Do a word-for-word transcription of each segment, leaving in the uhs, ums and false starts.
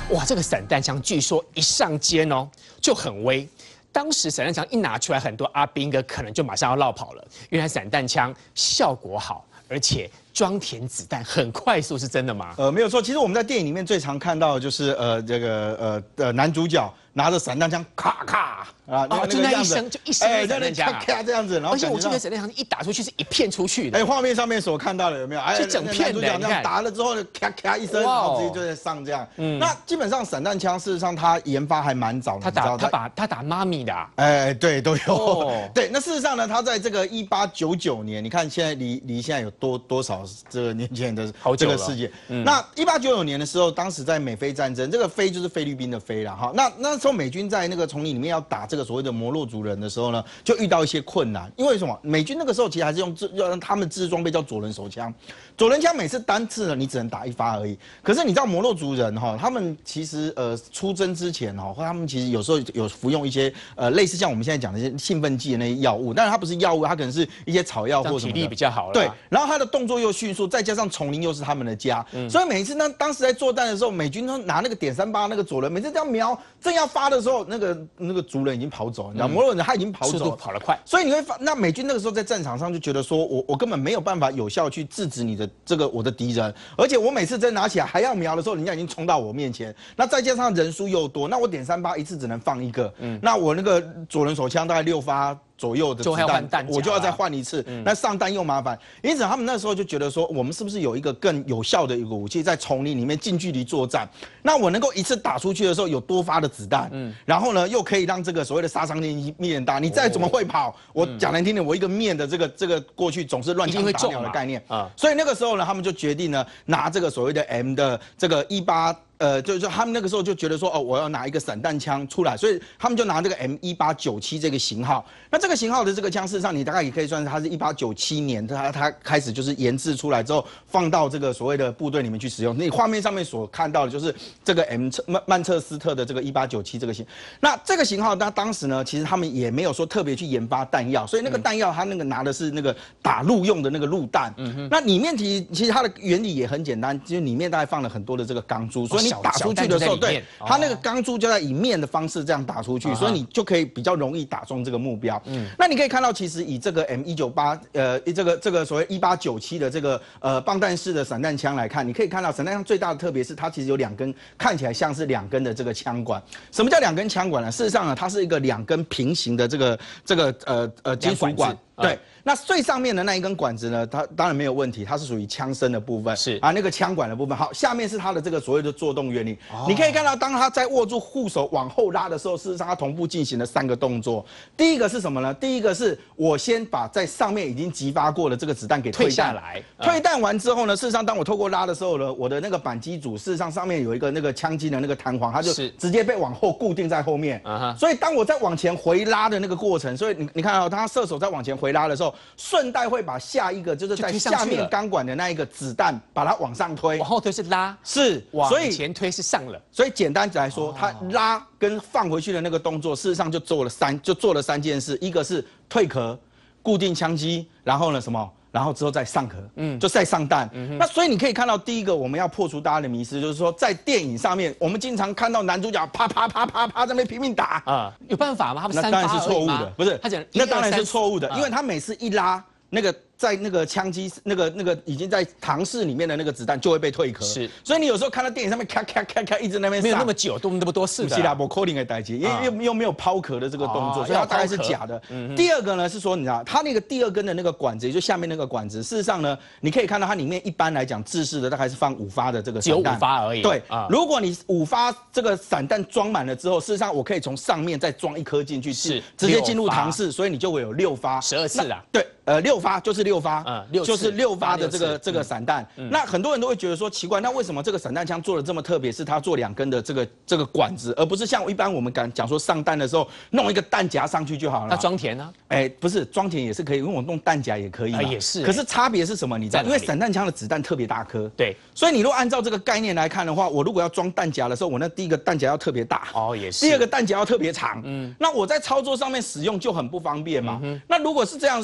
哇，这个散弹枪据说一上肩哦就很威。当时散弹枪一拿出来，很多阿兵哥可能就马上要落跑了。原来散弹枪效果好，而且装填子弹很快速，是真的吗？ 呃，没有错。其实我们在电影里面最常看到的就是呃这个呃呃男主角拿着散弹枪，咔咔啊， 哦，就那一声，就一声的散弹枪啊， 咔这样子。然后而且我记得散弹枪一打出去是一片出去的。 哎，画面上面所看到的有没有？哎， 是整片的。 男主角这样打了之后呢，咔咔一声，然后直接就在上这样。嗯，那基本上散弹枪事实上它研发还蛮早的， 他打他把他打妈咪的。 哎，对，都有。对，那事实上呢，他在这个一八九九年，你看现在离离现在有多多少这个年前的这个世界？那一八九九年的时候，当时在美菲战争，这个菲就是菲律宾的菲了哈。那那时候美军在那个丛林里面要打这个所谓的摩洛族人的时候呢，就遇到一些困难。因为什么？美军那个时候其实还是用要让他们制装备叫左轮手枪，左轮枪每次单次呢你只能打一发而已。可是你知道摩洛族人哈，他们其实呃出征之前哈，他们其实有时候有服用一些呃类似像我们现在讲的一些兴奋剂的那些药物，但是它不是药物，它可能是一些草药或什么的。 体力比较好了。 对，然后他的动作又迅速，再加上丛林又是他们的家，嗯、所以每一次呢，当时在作战的时候，美军都拿那个点三八那个左轮，每次这样瞄，正要发的时候，那个那个族人已经跑走，你知道，摩洛人他已经跑走， 速度跑得快， 所以你会发，那美军那个时候在战场上就觉得说，我我根本没有办法有效去制止你的这个我的敌人，而且我每次真拿起来还要瞄的时候，人家已经冲到我面前，那再加上人数又多，那我点三八一次只能放一个，嗯，那我那个左轮手枪大概六发左右的子弹，我就要再换一次，嗯、那上弹又麻烦，因此他们那时候就觉得说，我们是不是有一个更有效的一个武器，在丛林里面近距离作战，那我能够一次打出去的时候有多发的子弹，嗯，然后呢又可以让这个所谓的杀伤力面大，你再怎么会跑，哦、我讲难听点，我一个面的这个这个过去总是乱枪打鸟的概念啊，所以那个时候呢，他们就决定呢拿这个所谓的 M 的这个一八。呃，就是说他们那个时候就觉得说，哦，我要拿一个散弹枪出来，所以他们就拿这个 M 一八九七这个型号。那这个型号的这个枪，事实上你大概也可以算是它是一八九七年，它它开始就是研制出来之后，放到这个所谓的部队里面去使用。你画面上面所看到的就是这个 M 曼曼彻斯特的这个一八九七这个型。那这个型号，那当时呢，其实他们也没有说特别去研发弹药，所以那个弹药它那个拿的是那个打陆用的那个陆弹。嗯哼。那里面其实其实它的原理也很简单，就是里面大概放了很多的这个钢珠，所以你打出去的时候，对，它那个钢珠就在以面的方式这样打出去，所以你就可以比较容易打中这个目标。嗯，那你可以看到，其实以这个 M 一九八，呃，这个这个所谓一八九七的这个呃棒弹式的散弹枪来看，你可以看到散弹枪最大的特别是它其实有两根看起来像是两根的这个枪管。什么叫两根枪管呢？事实上呢，它是一个两根平行的这个这个呃呃金属管。对，那最上面的那一根管子呢，它当然没有问题，它是属于枪身的部分，是啊，那个枪管的部分。好，下面是它的这个所谓的作动原理。哦、你可以看到，当它在握住护手往后拉的时候，事实上它同步进行了三个动作。第一个是什么呢？第一个是我先把在上面已经击发过的这个子弹给退下来，嗯、退弹完之后呢，事实上当我透过拉的时候呢，我的那个扳机组事实上上面有一个那个枪机的那个弹簧，它就直接被往后固定在后面。啊、所以当我在往前回拉的那个过程，所以你你看到、哦、他射手在往前回拉的时候，顺带会把下一个就是在下面钢管的那一个子弹把它往上推， 往后推是拉， 是往前推是上了。 所以简单来说，它拉跟放回去的那个动作，事实上就做了三就做了三件事，一个是退壳、固定枪机，然后呢什么？然后之后再上壳，嗯，就再上弹。嗯、那所以你可以看到，第一个我们要破除大家的迷思，就是说在电影上面，我们经常看到男主角啪啪啪啪啪在那边拼命打啊， 有办法吗？他们那当然是错误的，不是他讲那当然是错误的，因为他每次一拉那个。在那个枪机那个那个已经在膛室里面的那个子弹就会被退壳，是，所以你有时候看到电影上面咔咔咔咔一直那边没有那么久，都那么多次的， 是啦，不扣零的代机，因为又又没有抛壳的这个动作，所以它大概是假的。第二个呢是说，你知道它那个第二根的那个管子，也就下面那个管子，事实上呢，你可以看到它里面一般来讲制式的大概是放五发的这个散弹， 只有五发而已。 对，如果你五发这个散弹装满了之后，事实上我可以从上面再装一颗进去，是直接进入膛室，所以你就会有六发， 十二次啊。 对。呃，六发就是六发， 嗯，六就是六发的这个这个散弹。那很多人都会觉得说奇怪，那为什么这个散弹枪做的这么特别？是它做两根的这个这个管子，而不是像一般我们敢讲说上弹的时候弄一个弹夹上去就好了。 那装填呢？ 哎，不是装填也是可以，因为我弄弹夹也可以嘛。 也是。 可是差别是什么？你知道？因为散弹枪的子弹特别大颗， 对。 所以你如果按照这个概念来看的话，我如果要装弹夹的时候，我那第一个弹夹要特别大， 哦，也是。 第二个弹夹要特别长，嗯。那我在操作上面使用就很不方便嘛。那如果是这样的时候，我在在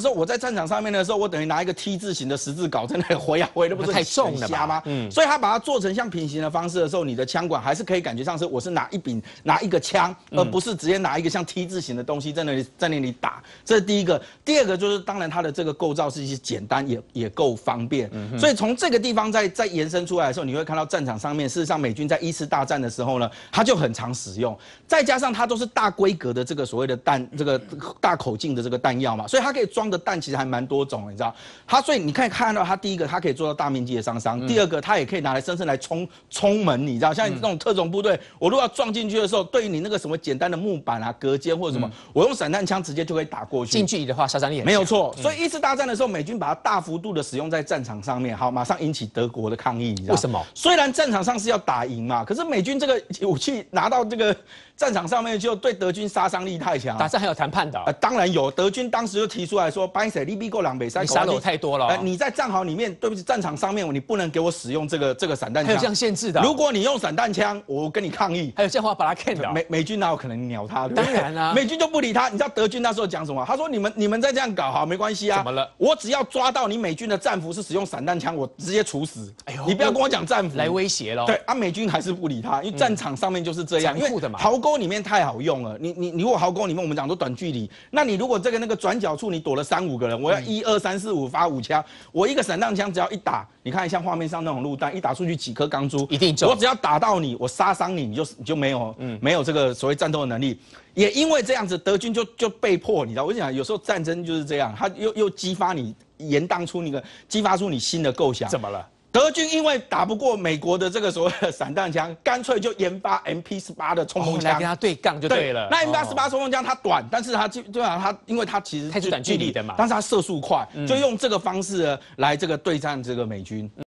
战场上面的时候，我等于拿一个 T 字形的十字镐在那里挥啊挥，那不是太重了瞎吗？嗯，所以他把它做成像平行的方式的时候，你的枪管还是可以感觉上是我是拿一柄拿一个枪，而不是直接拿一个像 T 字形的东西在那里在那里打。这是第一个。第二个就是当然它的这个构造是一些简单也也够方便，嗯、所以从这个地方再再延伸出来的时候，你会看到战场上面，事实上美军在一次大战的时候呢，它就很常使用，再加上它都是大规格的这个所谓的弹，这个大口径的这个弹药嘛，所以它可以装的弹其实还蛮多种，你知道？它所以你可以看到它第一个，它可以做到大面积的杀伤；嗯、第二个，它也可以拿来深深来冲冲门，你知道？像那种特种部队，我如果要撞进去的时候，对于你那个什么简单的木板啊、隔间或者什么，嗯、我用散弹枪直接就可以打过去。 近距离的话，杀伤力很强没有错。所以一次大战的时候，美军把它大幅度的使用在战场上面，好，马上引起德国的抗议，你知道？ 为什么？ 虽然战场上是要打赢嘛，可是美军这个武器拿到这个战场上面就对德军杀伤力太强。 打仗还有谈判的、哦？ 呃，当然有，德军当时就提出来说，白谁利比够两北塞， 你杀了我太多了、哦。 呃，你在战壕里面，对不起，战场上面你不能给我使用这个这个散弹枪。 还有这样限制的、哦？ 如果你用散弹枪，我跟你抗议。 还有这样话把他看到、哦？ 美美军哪有可能鸟他？对对当然啊， 美军就不理他。你知道德军那时候讲什么？他说你们你们再这样搞好没关系啊。 怎么了？ 我只要抓到你美军的战俘是使用散弹枪，我直接处死。哎呦，你不要跟我讲战俘来威胁咯。 对啊，美军还是不理他，因为战场上面就是这样， 残酷的嘛。 壕沟里面太好用了，你你你如果壕沟里面我们讲都短距离，那你如果这个那个转角处你躲了三五个人，我要一二三四五发五枪，我一个散弹枪只要一打，你看像画面上那种陆弹，一打出去几颗钢珠， 一定中。 我只要打到你，我杀伤你，你就你就没有嗯没有这个所谓战斗的能力。也因为这样子，德军就就被迫，你知道，我讲有时候战争就是这样，它又又激发你延宕出那个激发出你新的构想。 怎么了？ 德军因为打不过美国的这个所谓的散弹枪，干脆就研发 M P 十八的冲锋枪、 哦、来跟他对杠就对了。 对那 M P 十八冲锋枪它短，但是它基本上它因为它其实它是短距离的嘛， 但是它射速快，嗯、就用这个方式来这个对战这个美军。